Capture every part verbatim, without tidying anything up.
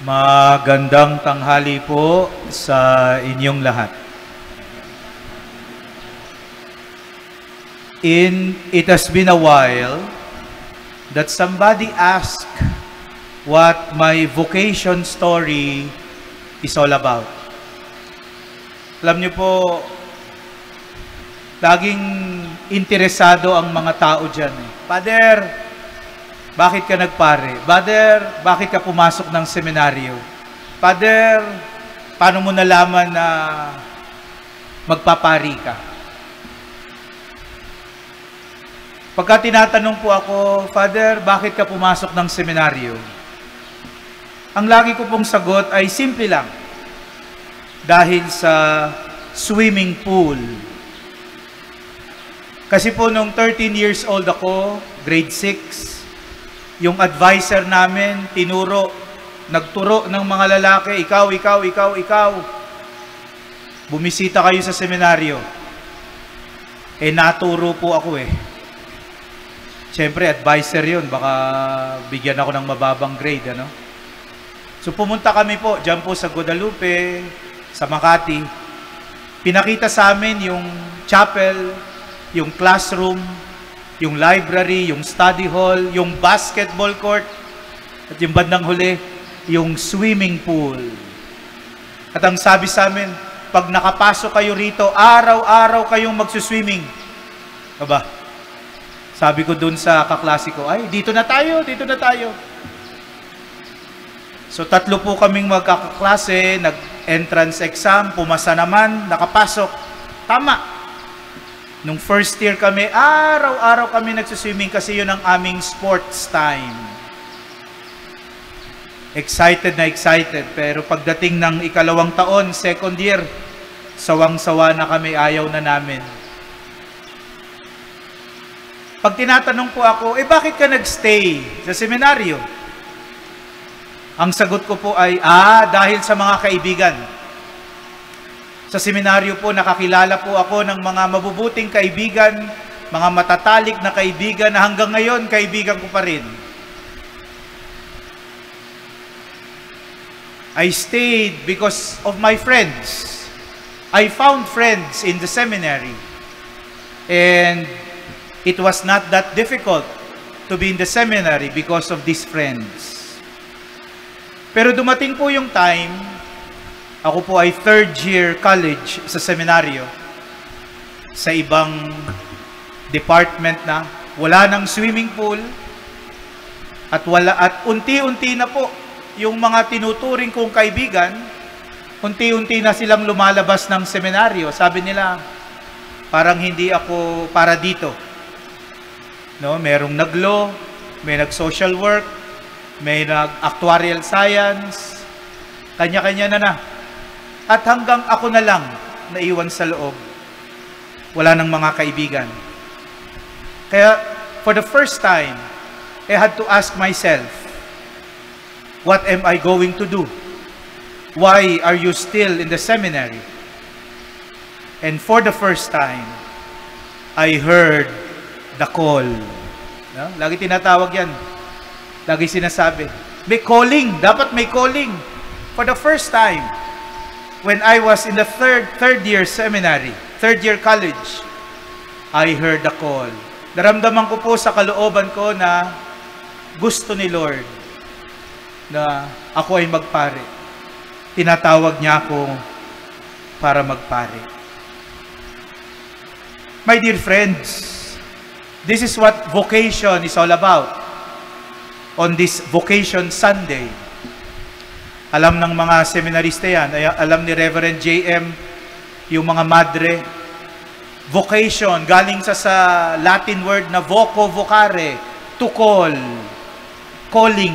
Magandang tanghali po sa inyong lahat. In it has been a while that somebody asked what my vocation story is all about. Alam niyo po, laging interesado ang mga tao dyan. Eh. Father, bakit ka nagpare? Father, bakit ka pumasok ng seminaryo? Father, paano mo nalaman na magpapari ka? Pagka tinatanong po ako, Father, bakit ka pumasok ng seminaryo? Ang lagi ko pong sagot ay simple lang. Dahil sa swimming pool. Kasi po nung thirteen years old ako, grade six, yung advisor namin, tinuro, nagturo ng mga lalaki, ikaw, ikaw, ikaw, ikaw. Bumisita kayo sa seminaryo. Eh, naturo po ako eh. Siyempre, advisor yun. Baka bigyan ako ng mababang grade, ano? So, pumunta kami po, dyan po sa Guadalupe, sa Makati. Pinakita sa amin yung chapel, yung classroom, yung library, yung study hall, yung basketball court, at yung bandang huli, yung swimming pool. At ang sabi sa amin, pag nakapasok kayo rito, araw-araw kayong magsuswimming. Aba, sabi ko dun sa kaklase ko, ay, dito na tayo, dito na tayo. So, tatlo po kaming magkakaklase, nag-entrance exam, pumasa naman, nakapasok. Tama. Nung first year kami, araw-araw kami nagsuswimming kasi yun ang aming sports time. Excited na excited. Pero pagdating ng ikalawang taon, second year, sawang-sawa na kami, ayaw na namin. Pag tinatanong po ako, eh bakit ka nagstay sa seminaryo? Ang sagot ko po ay, ah, dahil sa mga kaibigan. Sa seminaryo po, nakakilala po ako ng mga mabubuting kaibigan, mga matatalik na kaibigan na hanggang ngayon, kaibigan ko pa rin. I stayed because of my friends. I found friends in the seminary. And it was not that difficult to be in the seminary because of these friends. Pero dumating po yung time, ako po ay third year college sa seminaryo. Sa ibang department na wala ng swimming pool at wala at unti-unti na po yung mga tinuturing kong kaibigan, unti-unti na silang lumalabas ng seminaryo. Sabi nila, parang hindi ako para dito. No, merong nag-law, may nag-social work, may nag-actuarial science, kanya-kanya na na. At hanggang ako na lang naiwan sa loob. Wala ng mga kaibigan. Kaya, for the first time, I had to ask myself, what am I going to do? Why are you still in the seminary? And for the first time, I heard the call. No? Lagi tinatawag yan. Lagi sinasabi, may calling. Dapat may calling. For the first time, when I was in the third third year seminary, third year college, I heard the call. Naramdaman ko po sa kalooban ko na gusto ni Lord na ako ay magpare. Tinatawag niya ako para magpare. My dear friends, this is what vocation is all about. On this Vocation Sunday, alam ng mga seminarista yan, alam ni Reverend J M, yung mga madre, vocation, galing sa sa Latin word na voco vocare, to call, calling.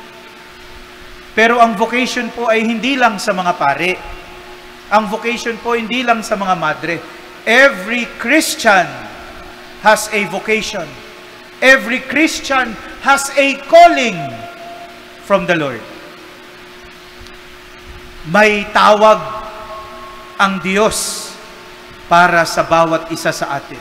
Pero ang vocation po ay hindi lang sa mga pare. Ang vocation po hindi lang sa mga madre. Every Christian has a vocation. Every Christian has a calling from the Lord. May tawag ang Diyos para sa bawat isa sa atin.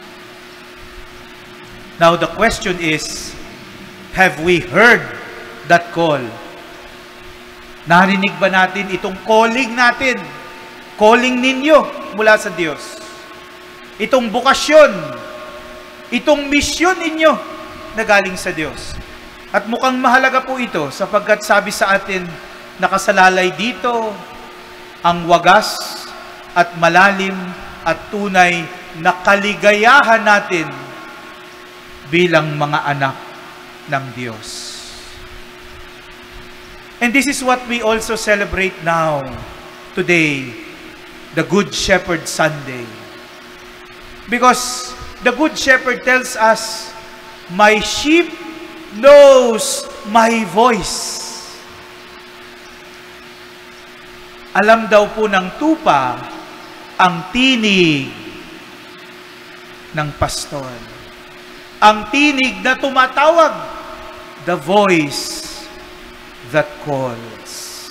Now the question is, have we heard that call? Narinig ba natin itong calling natin? Calling ninyo mula sa Diyos. Itong bukasyon, itong misyon ninyo na galing sa Diyos. At mukhang mahalaga po ito sapagkat sabi sa atin, nakasalalay dito ang wagas at malalim at tunay na kaligayahan natin bilang mga anak ng Diyos. And this is what we also celebrate now, today, the Good Shepherd Sunday. Because the Good Shepherd tells us, my sheep knows my voice. Alam daw po ng tupa ang tinig ng pastor. Ang tinig na tumatawag, the voice that calls.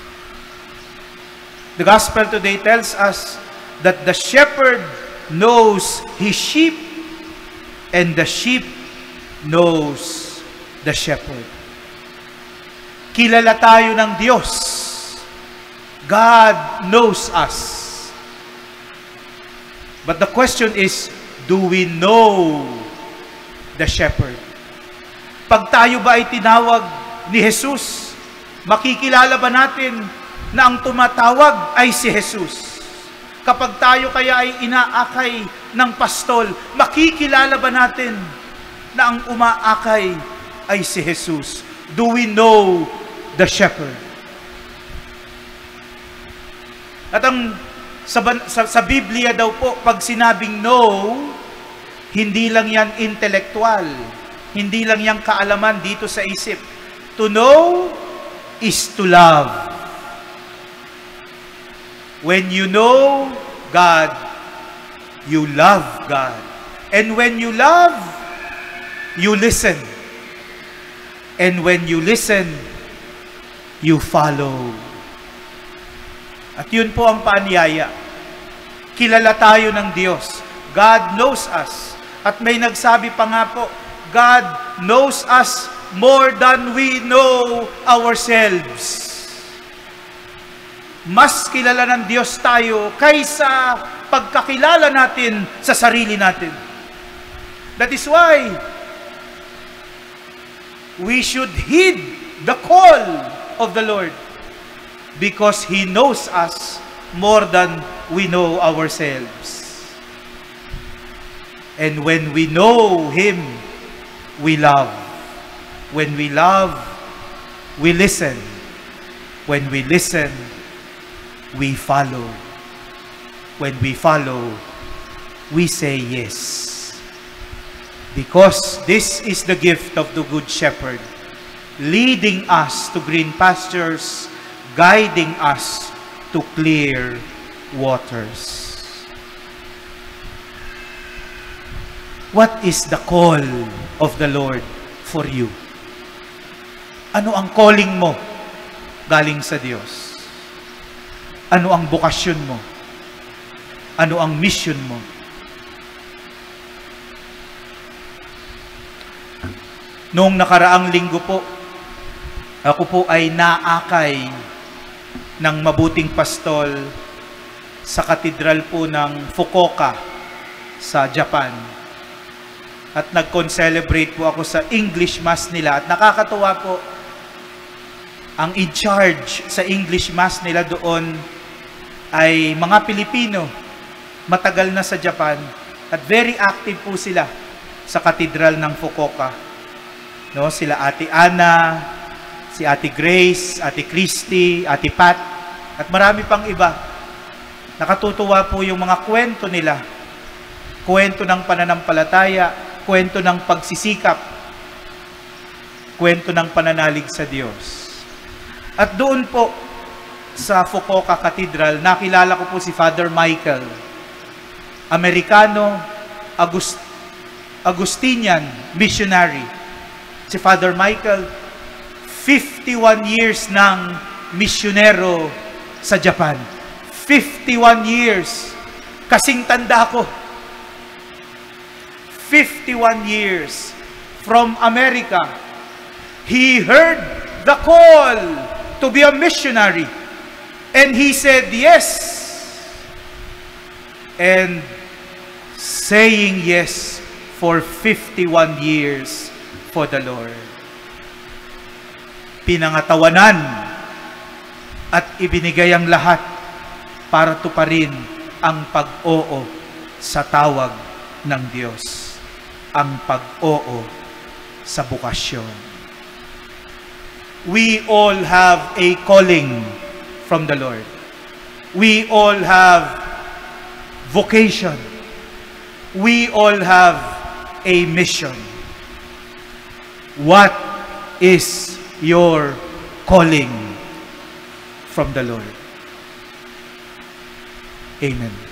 The gospel today tells us that the shepherd knows his sheep and the sheep knows the shepherd. Kilala tayo ng Diyos. God knows us. But the question is, do we know the shepherd? Pag tayo ba ay tinawag ni Jesus, makikilala ba natin na ang tumatawag ay si Jesus? Kapag tayo kaya ay inaakay ng pastol, makikilala ba natin na ang umaakay ay si Jesus? Do we know the shepherd? At ang sa, sa, sa Biblia daw po, pag sinabing know, hindi lang yan intellectual, hindi lang yan kaalaman dito sa isip. To know is to love. When you know God, you love God. And when you love, you listen. And when you listen, you follow. At yun po ang paanyaya. Kilala tayo ng Diyos. God knows us. At may nagsabi pa nga po, God knows us more than we know ourselves. Mas kilala ng Diyos tayo kaysa pagkakilala natin sa sarili natin. That is why we should heed the call of the Lord, because He knows us more than we know ourselves. And when we know Him, we love. When we love, we listen. When we listen, we follow. When we follow, we say yes. Because this is the gift of the Good Shepherd, leading us to green pastures, guiding us to clear waters. What is the call of the Lord for you? Ano ang calling mo galing sa Diyos? Ano ang bukasyon mo? Ano ang mission mo? Noong nakaraang linggo po, ako po ay naakay ng mabuting pastol sa katedral po ng Fukuoka sa Japan. At nag-concelebrate po ako sa English Mass nila. At nakakatuwa po, ang in charge sa English Mass nila doon ay mga Pilipino, matagal na sa Japan, at very active po sila sa katedral ng Fukuoka. No, sila Ate Ana, si Ate Grace, Ate Christy, Ate Pat, at marami pang iba. Nakatutuwa po yung mga kwento nila. Kwento ng pananampalataya, kwento ng pagsisikap, kwento ng pananalig sa Diyos. At doon po sa Fukuoka Cathedral, nakilala ko po si Father Michael, Amerikano, Agust Agustinian missionary. Si Father Michael, fifty-one years ng misyonero sa Japan. fifty-one years. Kasing tanda ko. fifty-one years from America. He heard the call to be a missionary? And he said, yes. And saying yes for fifty-one years for the Lord. Pinangatawanan at ibinigay ang lahat para tuparin ang pag-oo sa tawag ng Diyos. Ang pag-oo sa bukasyon. We all have a calling from the Lord. We all have vocation. We all have a mission. What is your calling from the Lord? Amen.